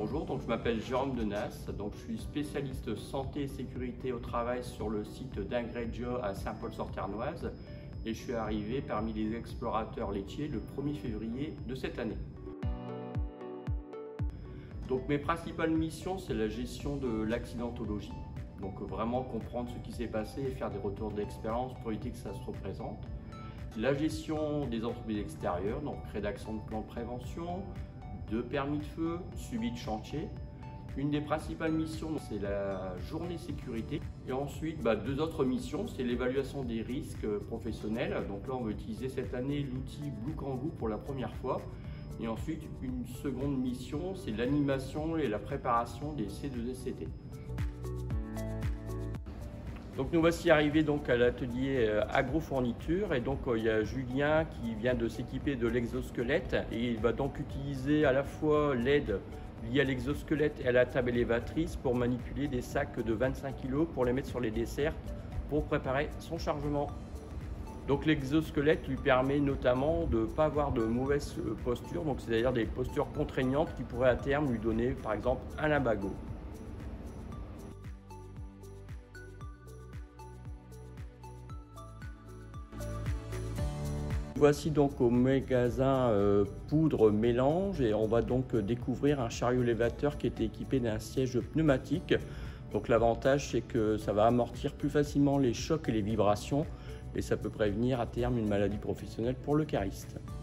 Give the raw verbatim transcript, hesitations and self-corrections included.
Bonjour, donc je m'appelle Jérôme Denas, donc je suis spécialiste santé et sécurité au travail sur le site d'Ingreggio à Saint-Paul-sur-Ternoise et je suis arrivé parmi les explorateurs laitiers le premier février de cette année. Donc mes principales missions, c'est la gestion de l'accidentologie, donc vraiment comprendre ce qui s'est passé et faire des retours d'expérience pour éviter que ça se représente. La gestion des entreprises extérieures, donc rédaction de plans de prévention, de permis de feu, suivi de chantier. Une des principales missions, c'est la journée sécurité. Et ensuite, bah, deux autres missions, c'est l'évaluation des risques professionnels. Donc là, on va utiliser cette année l'outil Blue Kangoo pour la première fois. Et ensuite, une seconde mission, c'est l'animation et la préparation des C deux S C T. Donc nous voici arrivés donc à l'atelier agrofourniture et donc il y a Julien qui vient de s'équiper de l'exosquelette et il va donc utiliser à la fois l'aide liée à l'exosquelette et à la table élévatrice pour manipuler des sacs de vingt-cinq kilos pour les mettre sur les desserts pour préparer son chargement. Donc l'exosquelette lui permet notamment de ne pas avoir de mauvaise posture, donc c'est-à-dire des postures contraignantes qui pourraient à terme lui donner par exemple un lumbago. Voici donc au magasin euh, poudre mélange et on va donc découvrir un chariot élévateur qui était équipé d'un siège pneumatique. Donc l'avantage c'est que ça va amortir plus facilement les chocs et les vibrations et ça peut prévenir à terme une maladie professionnelle pour le cariste.